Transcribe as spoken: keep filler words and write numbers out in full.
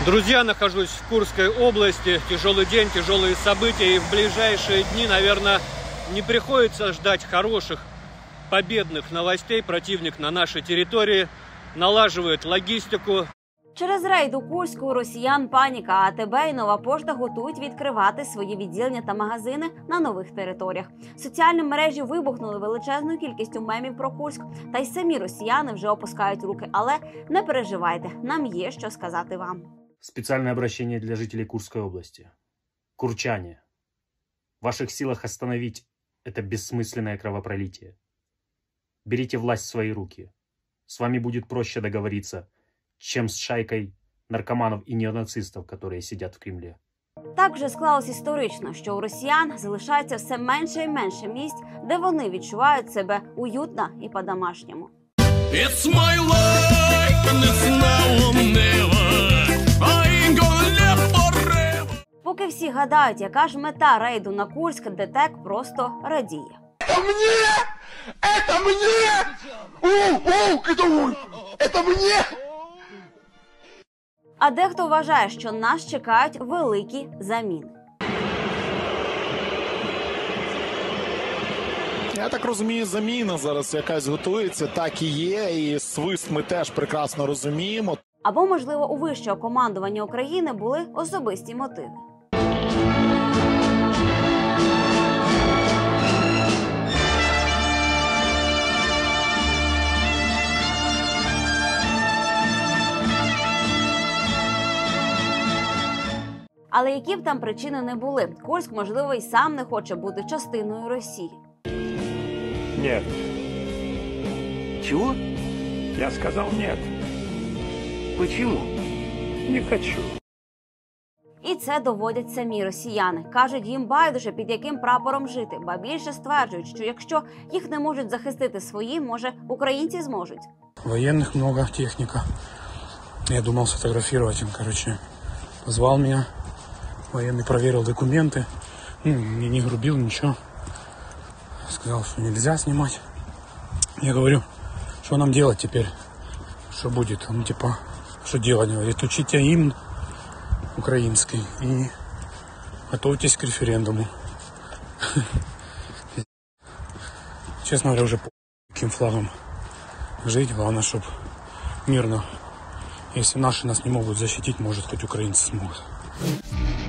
Друзья, нахожусь в Курской области. Тяжелый день, тяжелые события. И в ближайшие дни, наверное, не приходится ждать хороших, победных новостей. Противник на нашей территории налаживает логистику. Через рейд у Курську у росіян паніка, а АТБ і Нова пошта готують відкривати свої відділення та магазини на нових територіях. Соціальні мережі вибухнули величезною кількістю мемів про Курськ, та й самі росіяни вже опускають руки. Але не переживайте, нам є що сказати вам. Специальное обращение для жителей Курской области. Курчане, в ваших силах остановить это бессмысленное кровопролитие. Берите власть в свои руки. С вами будет проще договориться, чем с шайкой наркоманов и неонацистов, которые сидят в Кремле. Так вже склалось історично, що у росіян залишається все менше і менше місць, де вони відчувають себе уютно і по-домашньому. It's my life and it's now or never. I ain't gonna live forever. Поки всі гадають, яка ж мета рейду на Курськ, ДТЕК просто радіє. Это мне! Это мне! О, о, это, это мне! А дехто вважає, що нас чекають великі заміни. Я так розумію, заміна зараз якась готується, так і є, і свист ми теж прекрасно розуміємо. Або, можливо, у вищого командування України були особисті мотиви. Але які б там причини не були, Курськ, можливо, й сам не хоче бути частиною Росії. Нет. Чего? Я сказал нет. Почему? Не хочу. І це доводять самі росіяни. Кажуть, їм байдуже, під яким прапором жити. Ба більше стверджують, що якщо їх не можуть захистити свої, може, українці зможуть. Военных много, техника. Я думал сфотографировать им, короче. Позвал меня. Военный проверил документы. Ну, мне не грубил, ничего. Сказал, что нельзя снимать. Я говорю, что нам делать теперь? Что будет? Он типа, что делать? Говорит, учите гимн украинский и готовьтесь к референдуму. Честно говоря, уже по каким флагом жить. Главное, чтобы мирно. Если наши нас не могут защитить, может, хоть украинцы смогут.